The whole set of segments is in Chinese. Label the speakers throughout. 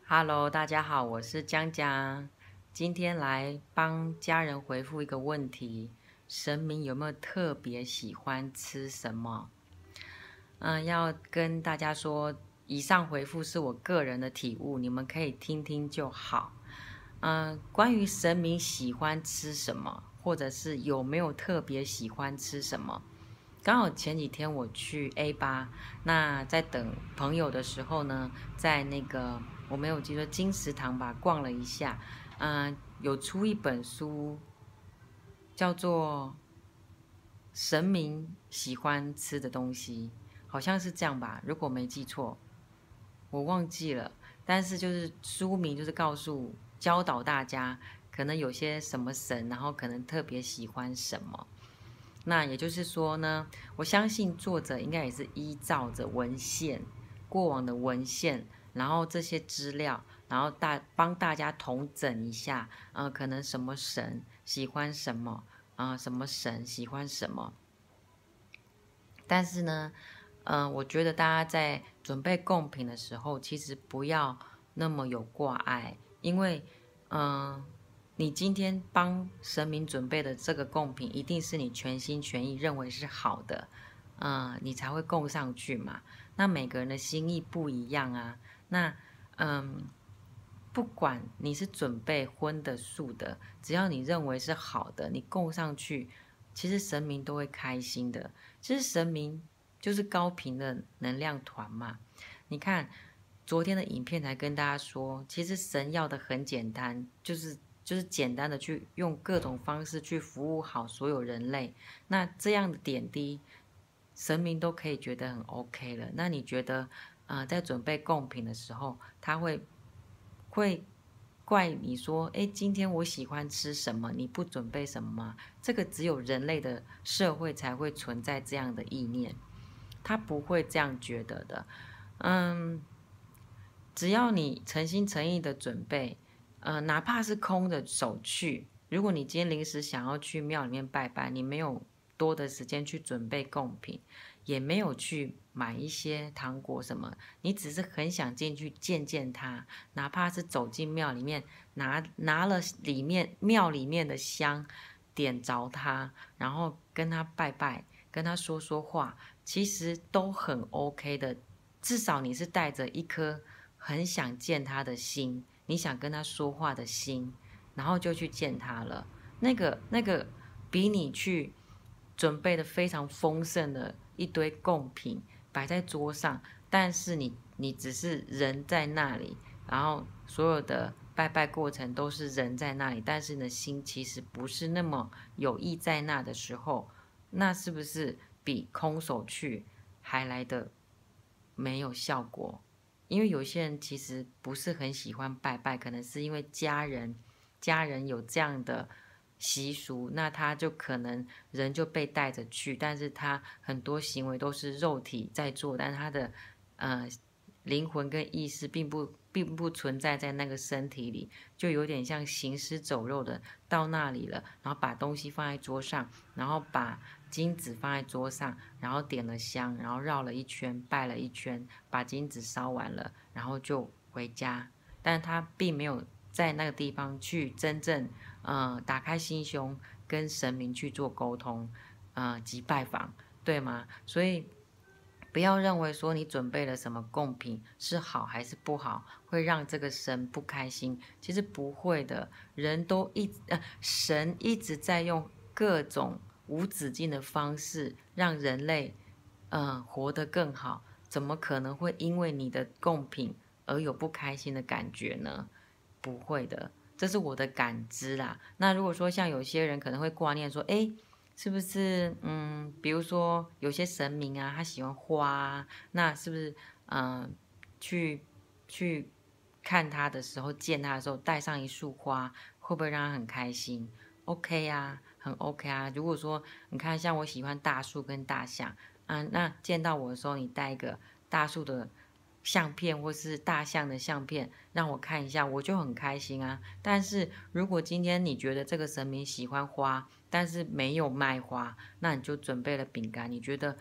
Speaker 1: Hello，大家好，我是江江，今天来帮家人回复一个问题：神明有没有特别喜欢吃什么？要跟大家说，以上回复是我个人的体悟，你们可以听听就好。关于神明喜欢吃什么，或者是有没有特别喜欢吃什么，刚好前几天我去 A8，那在等朋友的时候呢，在那个我没有记得金石堂吧，逛了一下，有出一本书，叫做《神明喜欢吃的东西》，好像是这样吧，如果没记错，我忘记了。但是就是书名就是教导大家，可能有些什么神，然后可能特别喜欢什么。那也就是说呢，我相信作者应该也是依照着文献，过往的文献，然后这些资料，然后帮大家统整一下，可能什么神喜欢什么，什么神喜欢什么。但是呢，我觉得大家在准备贡品的时候，其实不要那么有挂碍，因为，你今天帮神明准备的这个贡品，一定是你全心全意认为是好的，你才会供上去嘛。那每个人的心意不一样啊，那，不管你是准备荤的素的，只要你认为是好的，你供上去，其实神明都会开心的。其实神明就是高频的能量团嘛。你看昨天的影片才跟大家说，其实神要的很简单，就是简单的去用各种方式去服务好所有人类。那这样的点滴，神明都可以觉得很 OK 了。那你觉得，在准备贡品的时候，他会怪你说，哎，今天我喜欢吃什么，你不准备什么吗？这个只有人类的社会才会存在这样的意念，他不会这样觉得的。嗯，只要你诚心诚意的准备，哪怕是空着手去，如果你今天临时想要去庙里面拜拜，你没有多的时间去准备贡品，也没有去买一些糖果什么，你只是很想进去见见他，哪怕是走进庙里面，拿了庙里面的香，点着他，然后跟他拜拜，跟他说说话，其实都很 OK 的。至少你是带着一颗很想见他的心，你想跟他说话的心，然后就去见他了。那个比你去准备的非常丰盛的一堆贡品摆在桌上，但是你只是人在那里，然后所有的拜拜过程都是人在那里，但是你的心其实不是那么有意在那的时候，那是不是比空手去还来的没有效果？因为有些人其实不是很喜欢拜拜，可能是因为家人有这样的习俗，那他就可能人就被带着去，但是他很多行为都是肉体在做，但是他的呃灵魂跟意识并不存在在那个身体里，就有点像行尸走肉的到那里了，然后把东西放在桌上，然后把金子放在桌上，然后点了香，然后绕了一圈，拜了一圈，把金子烧完了，然后就回家。但他并没有在那个地方去真正打开心胸，跟神明去做沟通，及拜访，对吗？所以不要认为说你准备了什么贡品是好还是不好，会让这个神不开心。其实不会的，神一直在用各种无止境的方式让人类，活得更好。怎么可能会因为你的贡品而有不开心的感觉呢？不会的，这是我的感知啦。那如果说像有些人可能会挂念说，诶，是不是比如说有些神明啊，他喜欢花啊，那是不是去去看他的时候，见他的时候带上一束花，会不会让他很开心？OK 啊，很 OK 啊。如果说你看像我喜欢大树跟大象，那见到我的时候，你带一个大树的相片或是大象的相片让我看一下，我就很开心啊。但是如果今天你觉得这个神明喜欢花，但是没有卖花，那你就准备了饼干，你觉得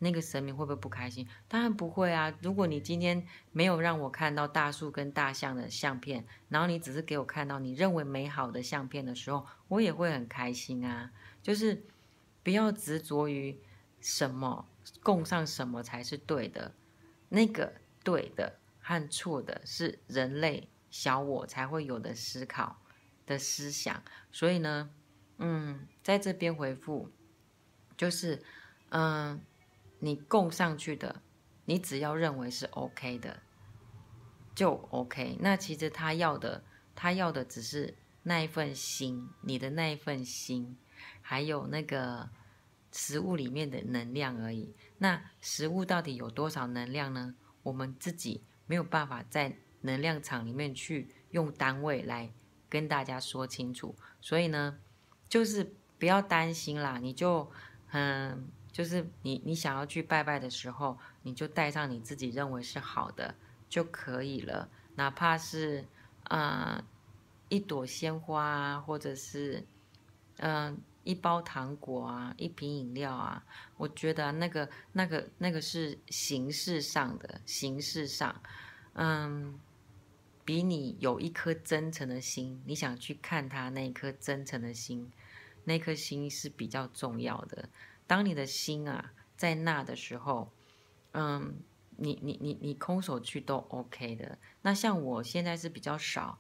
Speaker 1: 那个神明会不会不开心？当然不会啊！如果你今天没有让我看到大树跟大象的相片，然后你只是给我看到你认为美好的相片的时候，我也会很开心啊。就是不要执着于什么供上什么才是对的，那个对的和错的是人类小我才会有的思考的思想。所以呢，在这边回复就是，你供上去的，你只要认为是 OK 的，就 OK。那其实他要的只是那一份心，你的那一份心，还有那个食物里面的能量而已。那食物到底有多少能量呢？我们自己没有办法在能量场里面去用单位来跟大家说清楚。所以呢，就是不要担心啦，你就就是你想要去拜拜的时候，你就带上你自己认为是好的就可以了，哪怕是一朵鲜花啊，或者是一包糖果啊，一瓶饮料啊，我觉得那个是形式上的，形式上，比你有一颗真诚的心，你想去看他那一颗真诚的心，那颗心是比较重要的。当你的心啊在那的时候，你空手去都 OK 的。那像我现在是比较少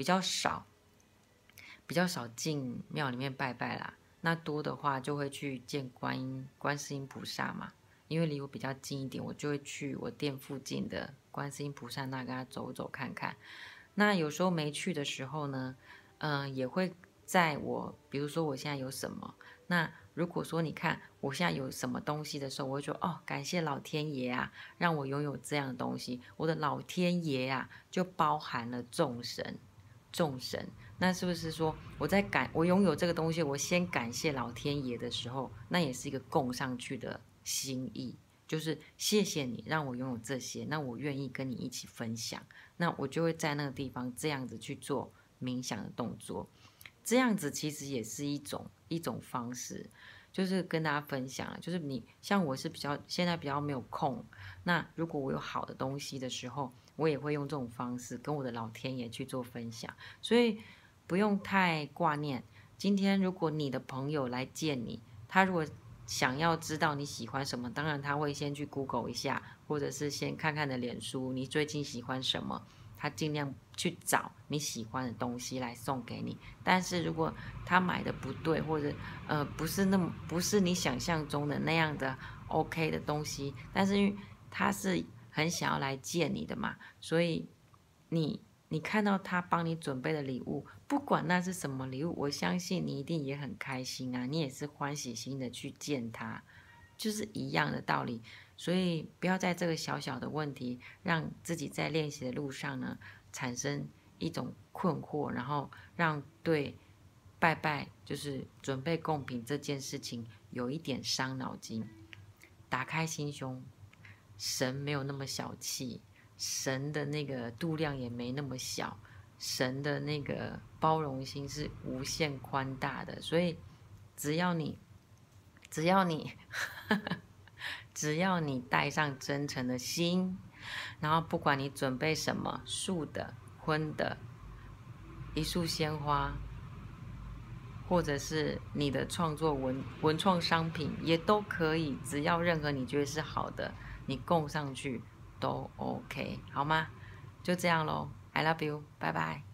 Speaker 1: 进庙里面拜拜啦。那多的话就会去见观世音菩萨嘛，因为离我比较近一点，我就会去我店附近的观世音菩萨那跟他走走看看。那有时候没去的时候呢，也会在比如说我现在有什么，那如果说你看我现在有什么东西的时候，我会说哦，感谢老天爷啊，让我拥有这样的东西。我的老天爷啊，就包含了众神。那是不是说我拥有这个东西，我先感谢老天爷的时候，那也是一个供上去的心意，就是谢谢你让我拥有这些，那我愿意跟你一起分享，那我就会在那个地方这样子去做冥想的动作，这样子其实也是一种方式，就是跟大家分享，就是像我是现在比较没有空，那如果我有好的东西的时候，我也会用这种方式跟我的老天爷去做分享，所以不用太挂念。今天如果你的朋友来见你，他如果想要知道你喜欢什么，当然他会先去 Google 一下，或者是先看看的脸书，你最近喜欢什么，他尽量去找你喜欢的东西来送给你。但是如果他买的不对，或者不是你想象中的那样的 OK 的东西，但是因为他是很想要来见你的嘛，所以你看到他帮你准备的礼物，不管那是什么礼物，我相信你一定也很开心啊，你也是欢喜心的去见他，就是一样的道理。所以不要在这个小小的问题，让自己在练习的路上呢产生一种困惑，然后让对拜拜就是准备贡品这件事情有一点伤脑筋。打开心胸，神没有那么小气，神的那个度量也没那么小，神的那个包容心是无限宽大的，所以只要你只要你带上真诚的心，然后不管你准备什么，素的、荤的，一束鲜花，或者是你的创作文创商品也都可以，只要任何你觉得是好的，你供上去都 OK， 好吗？就这样咯，I love you，拜拜。